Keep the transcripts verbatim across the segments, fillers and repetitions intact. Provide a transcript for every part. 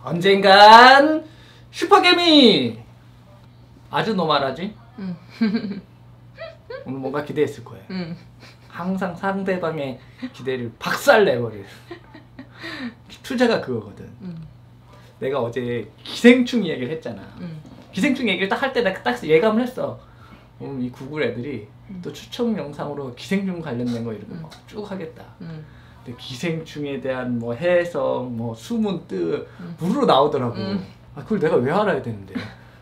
언젠간 슈퍼개미 아주 노말하지? 응. 오늘 뭔가 기대했을 거예요. 응. 항상 상대방의 기대를 박살내버릴 투자가 그거거든. 응. 내가 어제 기생충 얘기를 했잖아. 응. 기생충 얘기를 딱 할 때 내가 딱 예감을 했어. 음, 이 구글 애들이 응. 또 추천 영상으로 기생충 관련된 거 이렇게 막 쭉 하겠다. 응. 근데 기생충에 대한 뭐 해석, 뭐 숨은 뜻 응. 무르르 나오더라고. 응. 아, 그걸 내가 왜 알아야 되는데.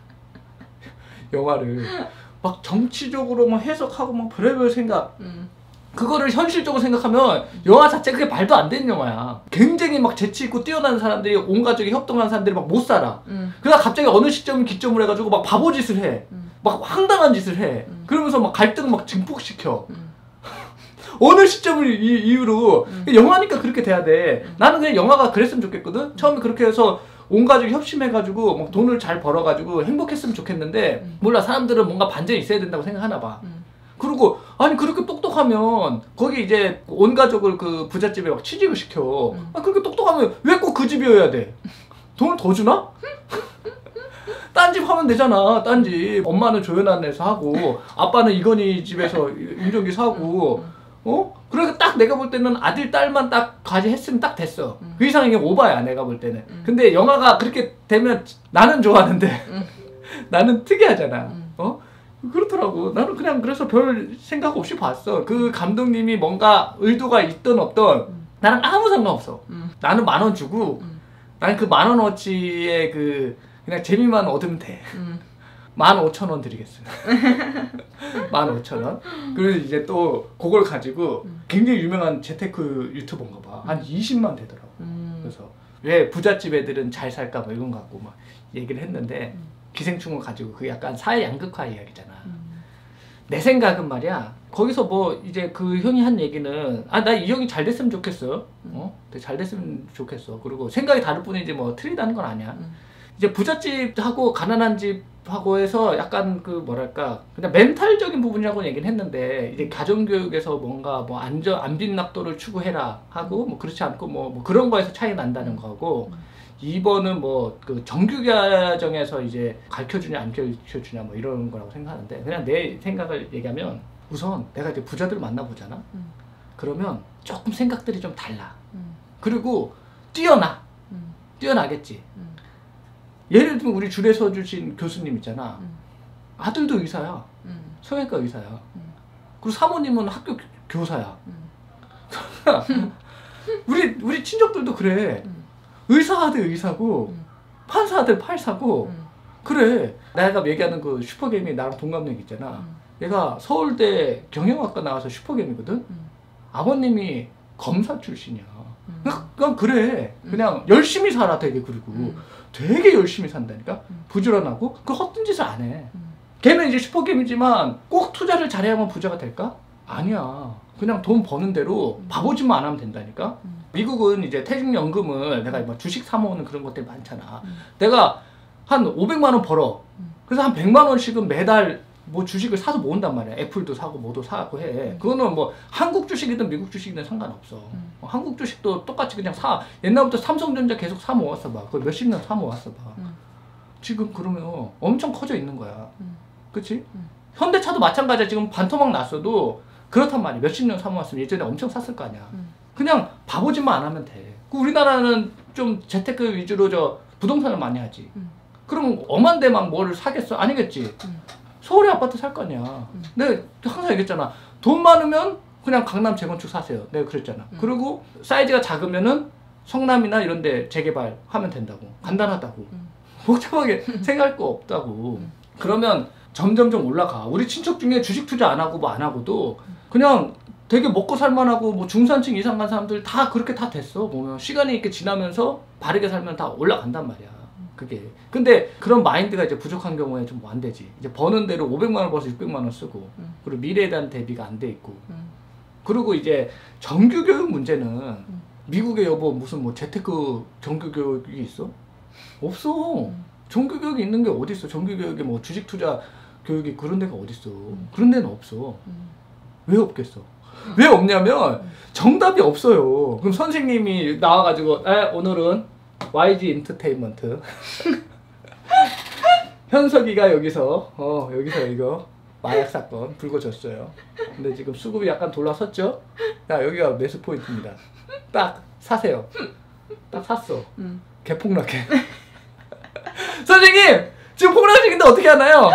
영화를 막 정치적으로 막 해석하고 막 별의별 생각 응. 그거를 현실적으로 생각하면 영화 자체 그게 말도 안 되는 영화야. 굉장히 막 재치있고 뛰어난 사람들이 온 가족이 협동하는 사람들이 막 못 살아. 응. 그러다 갑자기 어느 시점을 기점으로 해가지고 막 바보짓을 해. 응. 막 황당한 짓을 해. 응. 그러면서 막 갈등을 막 증폭시켜. 응. 어느 시점을 이, 이유로 응. 영화니까 그렇게 돼야 돼. 응. 나는 그냥 영화가 그랬으면 좋겠거든. 응. 처음에 그렇게 해서 온 가족이 협심해가지고 막 돈을 잘 벌어가지고 행복했으면 좋겠는데 응. 몰라 사람들은 뭔가 반전이 있어야 된다고 생각하나 봐. 응. 그리고 아니 그렇게 똑똑하면 거기 이제 온 가족을 그 부잣집에 막 취직을 시켜. 응. 아 그렇게 똑똑하면 왜 꼭 그 집이어야 돼? 돈을 더 주나? 딴 집 하면 되잖아. 딴 집. 엄마는 조연한 데서 하고 아빠는 이건희 집에서 윤종기 사고 어? 그러니까 딱 내가 볼 때는 아들 딸만 딱 과제했으면 딱 됐어. 응. 그 이상은 이게 오바야 내가 볼 때는. 응. 근데 영화가 그렇게 되면 나는 좋아하는데 응. 나는 특이하잖아. 응. 어? 그렇더라고. 나는 그냥 그래서 별 생각 없이 봤어. 그 감독님이 뭔가 의도가 있든 없든 응. 나랑 아무 상관없어. 응. 나는 만 원 주고 응. 나는 그 만 원어치의 그 그냥 재미만 얻으면 돼. 응. 만 오천 원 드리겠어요. 만 오천 원. 그래서 이제 또 그걸 가지고 음. 굉장히 유명한 재테크 유튜버인가 봐. 음. 한 이십만 되더라고. 음. 그래서 왜 부잣집 애들은 잘 살까 뭐 이런 거 갖고 막 얘기를 했는데 음. 기생충을 가지고 그 약간 사회 양극화 이야기잖아. 음. 내 생각은 말이야. 거기서 뭐 이제 그 형이 한 얘기는 아 나 이 형이 잘 됐으면 좋겠어. 음. 어? 잘 됐으면 좋겠어. 그리고 생각이 다를 뿐이지 뭐 틀리다는 건 아니야. 음. 이제 부잣집하고 가난한 집하고 해서 약간 그 뭐랄까 그냥 멘탈적인 부분이라고 얘기는 했는데 이제 가정교육에서 뭔가 뭐 안전 안빈낙도를 추구해라 하고 뭐 그렇지 않고 뭐, 뭐 그런 거에서 차이 난다는 거고 이 번은 뭐 그 정규과정에서 이제 가르쳐주냐 안 가르쳐주냐 뭐 이런 거라고 생각하는데 그냥 내 생각을 얘기하면 우선 내가 이제 부자들을 만나보잖아. 음. 그러면 조금 생각들이 좀 달라. 음. 그리고 뛰어나. 음. 뛰어나겠지. 음. 예를 들면 우리 줄에서 주신 교수님 있잖아. 음. 아들도 의사야. 음. 성형외과 의사야. 음. 그리고 사모님은 학교 교사야. 음. 우리 우리 친척들도 그래. 음. 의사 아들 의사고 음. 판사 아들 판사고 음. 그래. 내가 얘기하는 그 슈퍼개미 나랑 동갑내기 있잖아. 음. 얘가 서울대 경영학과 나와서 슈퍼개미거든. 음. 아버님이 검사 출신이야. 음. 그냥 그래. 그냥 음. 열심히 살아 되게. 그리고 음. 되게 열심히 산다니까. 음. 부지런하고 그 헛된 짓을 안 해. 음. 걔는 이제 슈퍼개미지만 꼭 투자를 잘해야만 부자가 될까? 아니야. 그냥 돈 버는 대로 음. 바보짓만 안 하면 된다니까. 음. 미국은 이제 퇴직연금을 내가 막 주식 사 모으는 그런 것들이 많잖아. 음. 내가 한 오백만 원 벌어. 음. 그래서 한 백만 원씩은 매달 뭐 주식을 사서 모은단 말이야. 애플도 사고 뭐도 사고 해. 음. 그거는 뭐 한국 주식이든 미국 주식이든 상관없어. 음. 어, 한국 주식도 똑같이 그냥 사. 옛날부터 삼성전자 계속 사 모았어 봐. 그걸 몇십 년 사 모았어 봐. 음. 지금 그러면 엄청 커져 있는 거야. 음. 그치? 음. 현대차도 마찬가지야. 지금 반토막 났어도 그렇단 말이야. 몇십 년 사 모았으면 예전에 엄청 샀을 거 아니야. 음. 그냥 바보짓만 안 하면 돼. 우리나라는 좀 재테크 위주로 저 부동산을 많이 하지. 음. 그럼 엄한 데만 뭘 사겠어? 아니겠지. 음. 서울에 아파트 살 거 아니야. 음. 내가 항상 얘기했잖아. 돈 많으면 그냥 강남 재건축 사세요. 내가 그랬잖아. 음. 그리고 사이즈가 작으면은 성남이나 이런 데 재개발하면 된다고. 간단하다고. 음. 복잡하게 생각할 거 없다고. 음. 그러면 점점점 올라가. 우리 친척 중에 주식 투자 안 하고 뭐 안 하고도 그냥 되게 먹고 살만하고 뭐 중산층 이상 간 사람들 다 그렇게 다 됐어. 보면 시간이 이렇게 지나면서 바르게 살면 다 올라간단 말이야. 그게. 근데 그런 마인드가 이제 부족한 경우에 좀 안 되지. 이제 버는 대로 오백만 원 벌어서 육백만 원 쓰고 음. 그리고 미래에 대한 대비가 안 돼 있고 음. 그리고 이제 정규교육 문제는 음. 미국에 여보 무슨 뭐 재테크 정규교육이 있어? 없어. 음. 정규교육이 있는 게 어디 있어? 정규교육에 뭐 주식 투자 교육이 그런 데가 어디 있어? 음. 그런 데는 없어. 음. 왜 없겠어? 왜 없냐면 정답이 없어요. 그럼 선생님이 나와가지고 에 오늘은 와이지 엔터테인먼트. 현석이가 여기서 어 여기서 이거 마약 사건 불거졌어요. 근데 지금 수급이 약간 돌아섰죠? 야 여기가 매수 포인트입니다. 딱 사세요. 딱 샀어. 음. 개폭락해. 선생님 지금 폭락식인데 어떻게 하나요?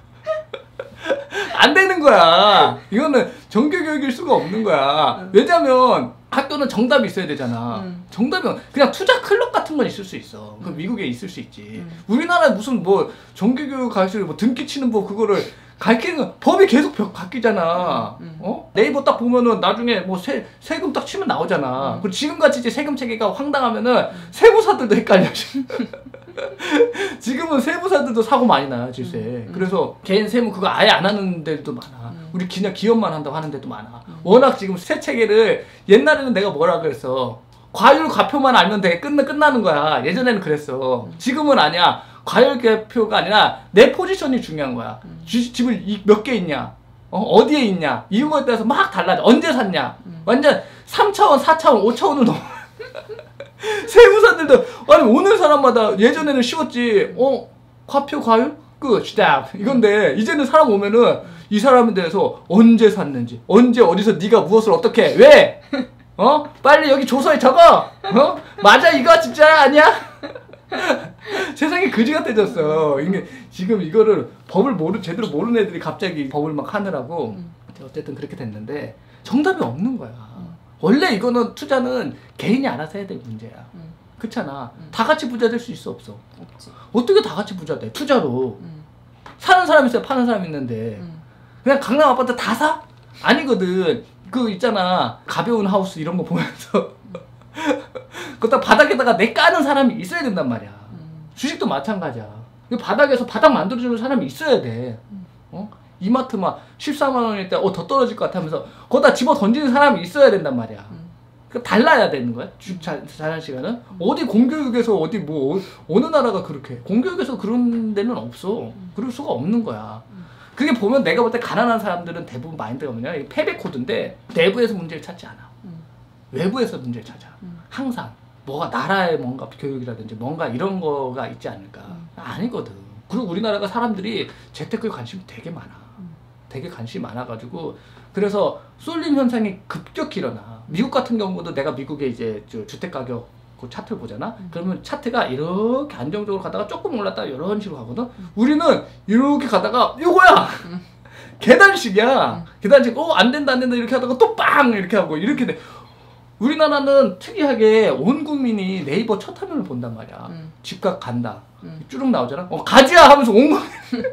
안 되는 거야. 이거는 정규교육일 수가 없는 거야. 왜냐면 학교는 정답이 있어야 되잖아. 음. 정답은 그냥 투자 클럽 같은 건 있을 수 있어. 그 미국에 있을 수 있지. 음. 우리나라에 무슨 뭐 정규교육 가르치고 뭐 등기 치는 법 그거를 가르치는 법이 계속 바뀌잖아. 음. 어? 네이버 딱 보면은 나중에 뭐 세, 세금 딱 치면 나오잖아. 음. 그리고 지금같이 이제 세금 체계가 황당하면은 음. 세무사들도 헷갈려. 지금은 세무사들도 사고 많이 나요, 질세. 음. 음. 그래서 개인 세무 그거 아예 안 하는 데도 많아. 음. 우리 그냥 기업만 한다고 하는 데도 많아. 음. 워낙 지금 세 체계를 옛날에는 내가 뭐라 그랬어. 과율 과표만 알면 되게 끝나, 끝나는 거야. 예전에는 그랬어. 음. 지금은 아니야. 과열 개표가 아니라 내 포지션이 중요한 거야. 음. 주, 집을 몇 개 있냐, 어? 어디에 있냐, 이런 거에 따라서 막 달라져. 언제 샀냐. 음. 완전 삼 차원, 사 차원, 오 차원을 넘어. 세무사들도 아니 오는 사람마다 예전에는 쉬웠지. 어? 과표 과율? 끝. 스탑. 이건데 이제는 사람 오면은 음. 이 사람에 대해서 언제 샀는지, 언제 어디서 네가 무엇을 어떻게 해? 왜? 어? 빨리 여기 조서에 적어. 어? 맞아 이거 진짜 아니야? 세상이 그지 같아졌어. 이게 지금 이거를 법을 모르 제대로 모르는 애들이 갑자기 법을 막 하느라고 음. 어쨌든 그렇게 됐는데 정답이 없는 거야. 음. 원래 이거는 투자는 개인이 알아서 해야 될 문제야. 음. 그렇잖아. 음. 다 같이 부자 될 수 있어 없어? 없지. 어떻게 다 같이 부자 돼? 투자로. 음. 사는 사람 있어요. 파는 사람 있는데 음. 그냥 강남 아파트 다 사? 아니거든. 그 있잖아 가벼운 하우스 이런 거 보면서 그것도 바닥에다가 내 까는 사람이 있어야 된단 말이야. 음. 주식도 마찬가지야. 바닥에서 바닥 만들어주는 사람이 있어야 돼. 음. 어? 이마트 막 십사만 원일 때 어 더 떨어질 것 같으면서 거기다 집어 던지는 사람이 있어야 된단 말이야. 음. 그 달라야 되는 거야. 주, 자, 자란 시간은. 음. 어디 공교육에서 어디 뭐 어느 나라가 그렇게 공교육에서 그런 데는 없어. 음. 그럴 수가 없는 거야. 음. 그게 보면 내가 볼 때 가난한 사람들은 대부분 마인드가 뭐냐, 패배 코드인데 내부에서 문제를 찾지 않아. 음. 외부에서 문제를 찾아. 음. 항상 뭐가 나라의 뭔가 교육이라든지 뭔가 이런 거가 있지 않을까. 음. 아니거든. 그리고 우리나라가 사람들이 재테크에 관심이 되게 많아. 음. 되게 관심이 많아가지고 그래서 쏠림 현상이 급격히 일어나. 미국 같은 경우도 내가 미국에 이제 저 주택 가격 그 차트를 보잖아. 음. 그러면 차트가 이렇게 안정적으로 가다가 조금 올랐다가 이런 식으로 가거든. 음. 우리는 이렇게 가다가 요거야. 음. 계단식이야. 음. 계단식. 어, 안 된다 안 된다 이렇게 하다가 또 빵 이렇게 하고 이렇게 돼. 우리나라는 특이하게 온 국민이 네이버 첫 화면을 본단 말이야. 음. 집값 간다. 음. 쭉 나오잖아. 어, 가지야 하면서 온 국민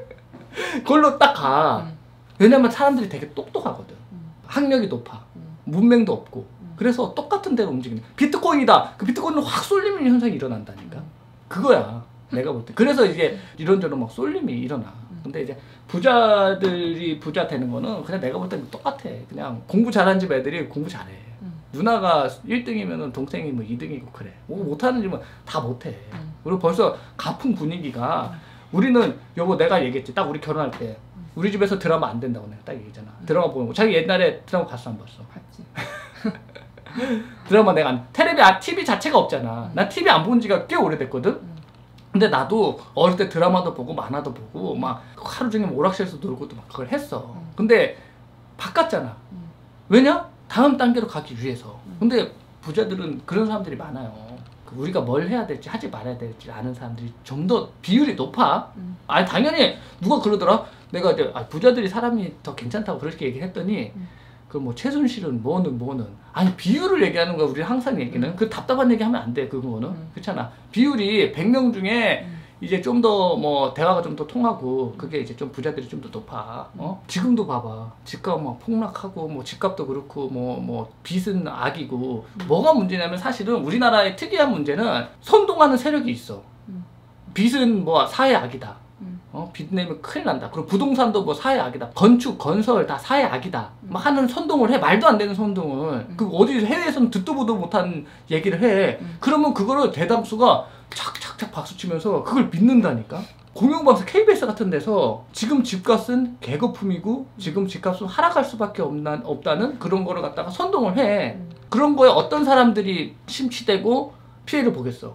그걸로 딱 가. 음. 왜냐면 사람들이 되게 똑똑하거든. 음. 학력이 높아. 음. 문맹도 없고. 음. 그래서 똑같은 데로 움직이는. 비트코인이다. 그 비트코인은 확 쏠리는 현상이 일어난다니까. 음. 그거야. 내가 볼 때. 그래서 이게 이런저런 막 쏠림이 일어나. 음. 근데 이제 부자들이 부자 되는 거는 그냥 내가 볼 때는 똑같아. 그냥 공부 잘하는 집 애들이 공부 잘해. 음. 누나가 일 등이면 동생이 뭐 이 등이고 그래. 뭐 못하는 집은 다 못해. 음. 그리고 벌써 가풍 분위기가 음. 우리는 여보 내가 얘기했지. 딱 우리 결혼할 때 음. 우리 집에서 드라마 안 된다고 내가 딱 얘기했잖아. 음. 드라마 보는 거. 자기 옛날에 드라마 봤어 안 봤어? 봤지. 드라마 내가 안, 텔레비, 아, 티비 자체가 없잖아. 음. 나 티비 안 본 지가 꽤 오래됐거든. 음. 근데 나도 어릴 때 드라마도 보고 만화도 보고 막 하루 종일 오락실에서 놀고도 막 그걸 했어. 음. 근데 바꿨잖아. 음. 왜냐? 다음 단계로 가기 위해서. 음. 근데 부자들은 그런 사람들이 많아요. 우리가 뭘 해야 될지 하지 말아야 될지 아는 사람들이 좀 더 비율이 높아. 음. 아니 당연히 누가 그러더라. 내가 이제 아, 부자들이 사람이 더 괜찮다고 그렇게 얘기를 했더니 음. 그 뭐 최순실은 뭐는 뭐는 아니 비율을 얘기하는 거야. 우리 항상 얘기는 음. 그 답답한 얘기 하면 안 돼. 그거는 음. 그렇잖아. 비율이 백 명 중에 음. 이제 좀 더 뭐 대화가 좀 더 통하고 그게 이제 좀 부자들이 좀 더 높아. 어? 지금도 봐봐. 집값 막 폭락하고 뭐 집값도 그렇고 뭐 뭐 빚은 악이고 음. 뭐가 문제냐면 사실은 우리나라의 특이한 문제는 선동하는 세력이 있어. 음. 빚은 뭐 사회 악이다. 음. 어? 빚 내면 큰일 난다. 그리고 부동산도 뭐 사회 악이다. 건축, 건설 다 사회 악이다. 음. 막 하는 선동을 해. 말도 안 되는 선동을. 음. 그 어디 해외에서는 듣도 보도 못한 얘기를 해. 음. 그러면 그거를 대다수가 착착착 박수치면서 그걸 믿는다니까. 공영방송 케이비에스 같은 데서 지금 집값은 계거품이고 지금 집값은 하락할 수밖에 없나, 없다는 그런 거를 갖다가 선동을 해. 음. 그런 거에 어떤 사람들이 심취되고 피해를 보겠어.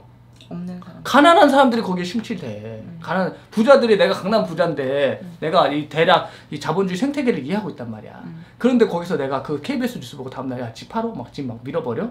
없는 사람. 가난한 사람들이 거기에 심취돼. 음. 가난 부자들이 내가 강남 부자인데 음. 내가 이 대략 이 자본주의 생태계를 이해하고 있단 말이야. 음. 그런데 거기서 내가 그 케이비에스 뉴스 보고 다음날 야 집 팔어? 막 집 막 밀어버려?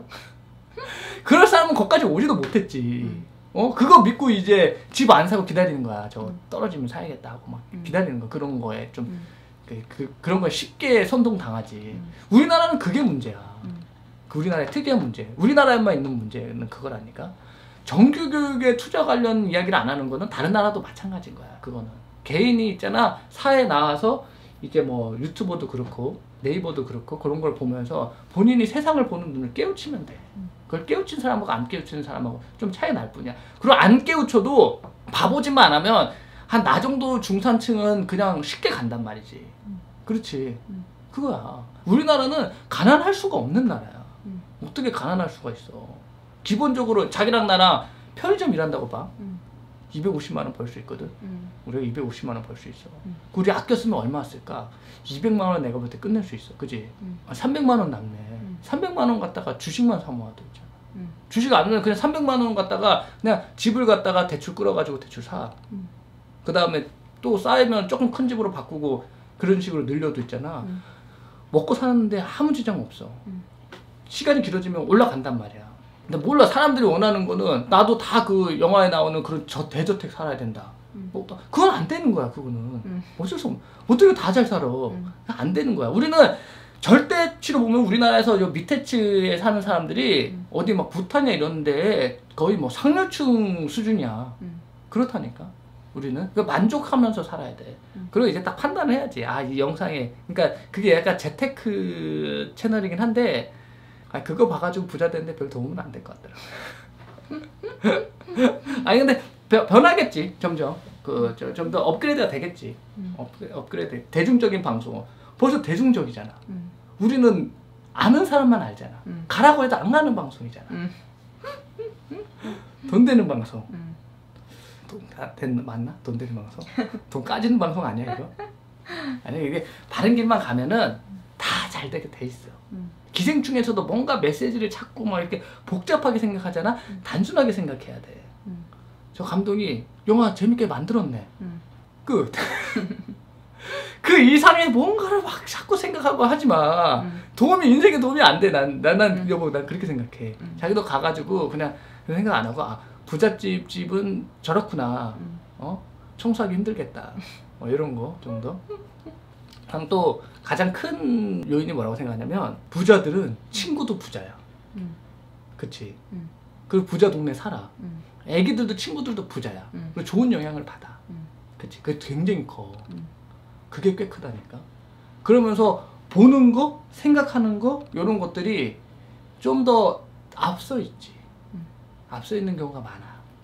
그럴 사람은 거기까지 오지도 못했지. 음. 어 그거 믿고 이제 집 안 사고 기다리는 거야. 저 음. 떨어지면 사야겠다 하고 막 음. 기다리는 거. 그런 거에 좀 음. 그, 그, 그런 거에 쉽게 선동당하지. 음. 우리나라는 그게 문제야. 음. 그 우리나라의 특이한 문제. 우리나라에만 있는 문제는 그거라니까. 정규교육에 투자 관련 이야기를 안 하는 거는 다른 나라도 마찬가지인 거야. 그거는 개인이 있잖아 사회에 나와서 이제 뭐 유튜버도 그렇고 네이버도 그렇고 그런 걸 보면서 본인이 세상을 보는 눈을 깨우치면 돼. 그걸 깨우친 사람하고 안 깨우치는 사람하고 좀 차이 날 뿐이야. 그리고 안 깨우쳐도 바보짓만 안 하면 한 나 정도 중산층은 그냥 쉽게 간단 말이지. 그렇지. 그거야. 우리나라는 가난할 수가 없는 나라야. 어떻게 가난할 수가 있어. 기본적으로 자기랑 나랑 편의점 일한다고 봐. 음. 이백오십만 원 벌 수 있거든. 음. 우리가 이백오십만 원 벌 수 있어. 음. 우리 아껴 쓰면 얼마 쓸까? 이백만 원 내가 볼 때 끝낼 수 있어. 그지? 음. 아, 삼백만 원 남네. 음. 삼백만 원 갖다가 주식만 사 모아도 있잖아. 음. 주식 안 하면 그냥 삼백만 원 갖다가 그냥 집을 갖다가 대출 끌어가지고 대출 사. 음. 그 다음에 또 쌓이면 조금 큰 집으로 바꾸고 그런 식으로 늘려도 있잖아. 음. 먹고 사는데 아무 지장 없어. 음. 시간이 길어지면 올라간단 말이야. 근데 몰라. 사람들이 원하는 거는 나도 다 그 영화에 나오는 그런 저 대저택 살아야 된다. 음. 뭐, 그건 안 되는 거야. 그거는 음. 어쩔 수 없. 어떻게 다 잘 살아? 음. 안 되는 거야. 우리는 절대치로 보면 우리나라에서 요 밑에 층에 사는 사람들이 음. 어디 막 부탄이나 이런데 거의 뭐 상류층 수준이야. 음. 그렇다니까. 우리는 그 만족하면서 살아야 돼. 음. 그리고 이제 딱 판단을 해야지. 아, 이 영상에 그러니까 그게 약간 재테크 채널이긴 한데. 아 그거 봐가지고 부자 되는데 별 도움은 안 될 것 같더라고. 아니 근데 벼, 변하겠지 점점. 그 좀 더 업그레이드가 되겠지. 음. 업그레이드, 업그레이드 대중적인 방송 벌써 대중적이잖아. 음. 우리는 아는 사람만 알잖아. 음. 가라고 해도 안 가는 방송이잖아. 음. 돈 되는 방송. 음. 돈 다 된 맞나? 돈 되는 방송? 돈 까지는 방송 아니야 이거? 아니 이게 바른 길만 가면은 다 잘 되게 돼 있어. 음. 기생충에서도 뭔가 메시지를 찾고 막 이렇게 복잡하게 생각하잖아. 음. 단순하게 생각해야 돼. 음. 저 감독이 영화 재밌게 만들었네. 음. 끝. 그 이상의 뭔가를 막 자꾸 생각하고 하지 마. 음. 도움이 인생에 도움이 안 돼. 난, 난, 난 음. 여보 난 그렇게 생각해. 음. 자기도 가가지고 그냥 생각 안 하고 아 부잣집 집은 저렇구나. 음. 어 청소하기 힘들겠다. 뭐 이런 거 정도. 그럼 또 가장 큰 요인이 뭐라고 생각하냐면 부자들은 친구도 부자야. 음. 그치? 음. 그리고 부자 동네 살아. 음. 애기들도 친구들도 부자야. 음. 그리고 좋은 영향을 받아. 음. 그치? 그게 굉장히 커. 음. 그게 꽤 크다니까. 그러면서 보는 거, 생각하는 거 이런 것들이 좀 더 앞서 있지. 음. 앞서 있는 경우가 많아.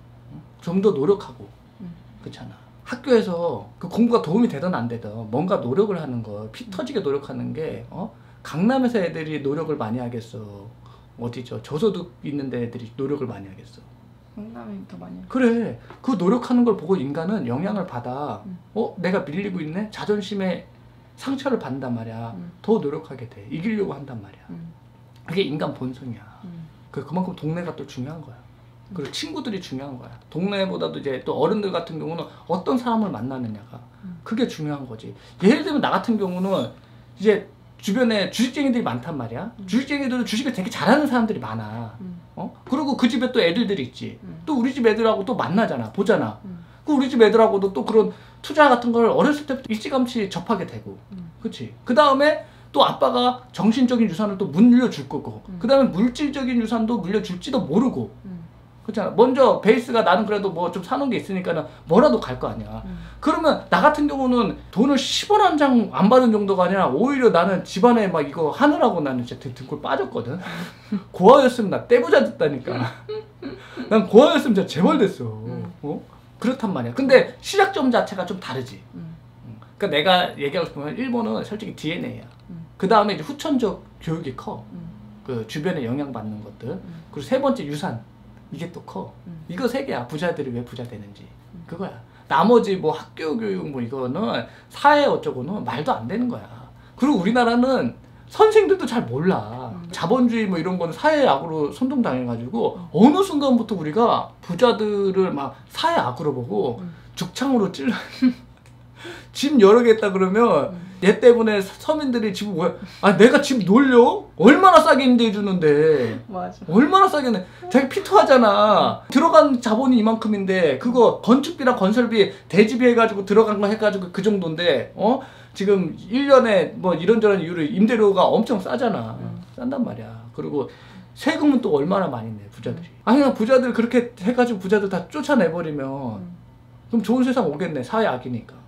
좀 더 노력하고. 음. 그렇잖아. 학교에서 그 공부가 도움이 되든 안 되든 뭔가 노력을 하는 거, 피 터지게 노력하는 게 어? 강남에서 애들이 노력을 많이 하겠어. 어디죠? 저소득 있는 데 애들이 노력을 많이 하겠어. 강남이 더 많이. 그래. 그 노력하는 걸 보고 인간은 영향을 받아. 음. 어? 내가 밀리고 있네? 자존심에 상처를 받는단 말이야. 음. 더 노력하게 돼. 이기려고 한단 말이야. 음. 그게 인간 본성이야. 음. 그 그만큼 동네가 또 중요한 거야. 그리고 친구들이 중요한 거야. 동네보다도 이제 또 어른들 같은 경우는 어떤 사람을 만나느냐가 그게 중요한 거지. 예를 들면 나 같은 경우는 이제 주변에 주식쟁이들이 많단 말이야. 음. 주식쟁이들도 주식을 되게 잘하는 사람들이 많아. 음. 어? 그리고 그 집에 또 애들들이 있지. 음. 또 우리 집 애들하고 또 만나잖아. 보잖아. 음. 그 우리 집 애들하고도 또 그런 투자 같은 걸 어렸을 때부터 일찌감치 접하게 되고. 음. 그치? 그 다음에 또 아빠가 정신적인 유산을 또 물려줄 거고. 음. 그 다음에 물질적인 유산도 물려줄지도 모르고. 음. 그렇잖아. 먼저 베이스가 나는 그래도 뭐 좀 사놓은 게 있으니까 뭐라도 갈 거 아니야. 음. 그러면 나 같은 경우는 돈을 십 원 한 장 안 받은 정도가 아니라 오히려 나는 집안에 막 이거 하느라고 나는 진짜 등골 빠졌거든. 고아였으면 나 떼부자 됐다니까. 난 고아였으면 진짜 재벌 됐어. 음. 어? 그렇단 말이야. 근데 시작점 자체가 좀 다르지. 음. 그러니까 내가 얘기하고 싶으면 일본은 솔직히 디엔에이야. 음. 그 다음에 이제 후천적 교육이 커. 음. 그 주변에 영향받는 것들. 음. 그리고 세 번째 유산. 이게 또 커. 음. 이거 세 개야. 부자들이 왜 부자 되는지. 음. 그거야. 나머지 뭐 학교 교육 뭐 이거는 사회 어쩌고는 말도 안 되는 거야. 그리고 우리나라는 선생들도 잘 몰라. 음. 자본주의 뭐 이런 거는 사회악으로 선동당해가지고 음. 어느 순간부터 우리가 부자들을 막 사회악으로 보고 음. 죽창으로 찔러 집 여러 개 있다 그러면 음. 얘 때문에 서민들이 집 왜, 아 내가 집 놀려? 얼마나 싸게 임대해 주는데 맞아. 얼마나 싸게 내 자기 피토하잖아. 음. 들어간 자본이 이만큼인데 그거 건축비랑 건설비 대지비 해가지고 들어간 거 해가지고 그 정도인데 어? 지금 일 년에 뭐 이런저런 이유로 임대료가 엄청 싸잖아. 음. 싼단 말이야. 그리고 세금은 또 얼마나 많이 내 부자들이. 아니 그냥 부자들 그렇게 해가지고 부자들 다 쫓아내버리면 음. 그럼 좋은 세상 오겠네. 사회악이니까.